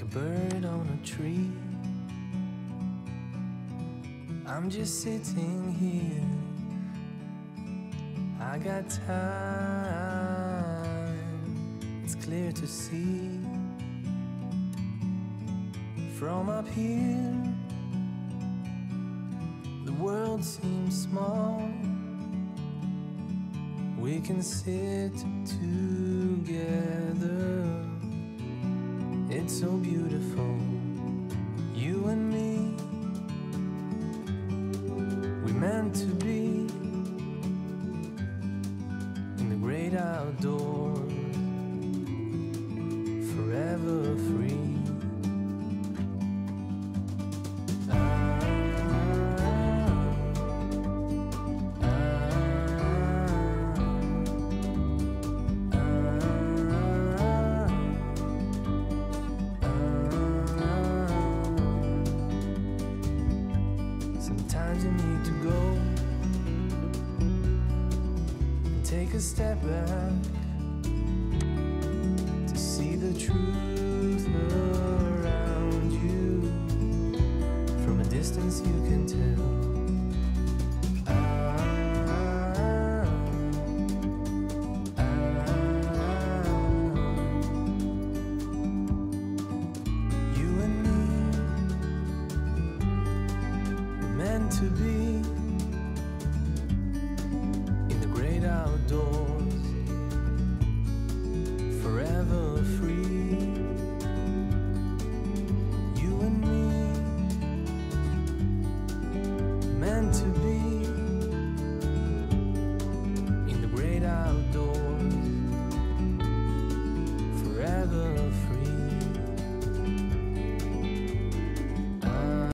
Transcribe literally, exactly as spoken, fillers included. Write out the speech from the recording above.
bird on a tree. I'm just sitting here. I got time, it's clear to see. From up here, the world seems small. We can sit together. It's so beautiful, you and me. We meant to be in the great outdoors, forever free. Sometimes you need to go and take a step back to see the truth around you. From a distance you can tell. Ah, ah, ah. You and me, meant to be in the great outdoors, forever free. You and me, meant to be